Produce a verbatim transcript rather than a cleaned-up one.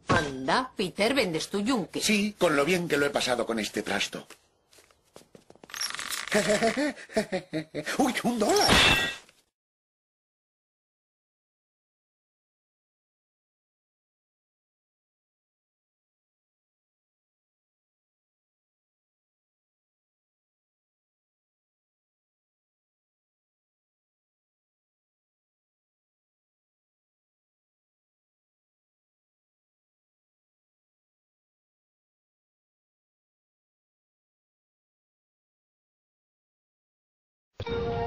Anda, Peter, ¿vendes tu yunque? Sí, con lo bien que lo he pasado con este trasto. ¡Uy, un dólar! you